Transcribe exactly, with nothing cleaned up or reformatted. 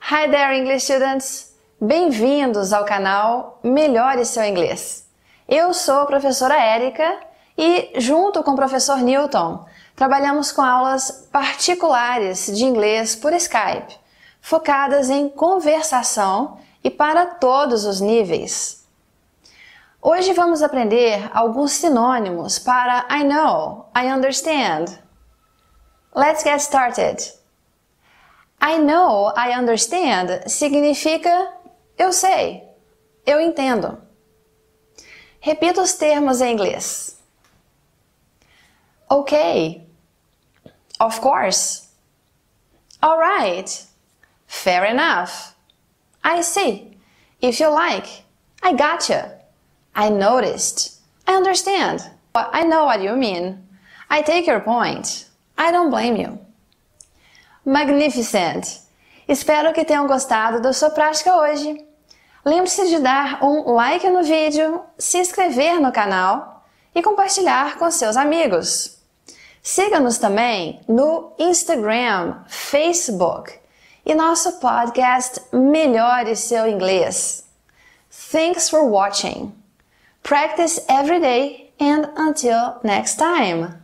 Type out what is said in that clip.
Hi there, English students! Bem-vindos ao canal Melhore Seu Inglês. Eu sou a professora Érica e, junto com o professor Newton, trabalhamos com aulas particulares de inglês por Skype, focadas em conversação e para todos os níveis. Hoje vamos aprender alguns sinônimos para I know, I understand. Let's get started. I know, I understand significa eu sei, eu entendo. Repita os termos em inglês. Okay. Of course. All right. Fair enough. I see. If you like. I gotcha. I noticed. I understand. I know what you mean. I take your point. I don't blame you. Magnificent! Espero que tenham gostado da sua prática hoje. Lembre-se de dar um like no vídeo, se inscrever no canal e compartilhar com seus amigos. Siga-nos também no Instagram, Facebook e nosso podcast Melhore Seu Inglês. Thanks for watching. Practice every day and until next time.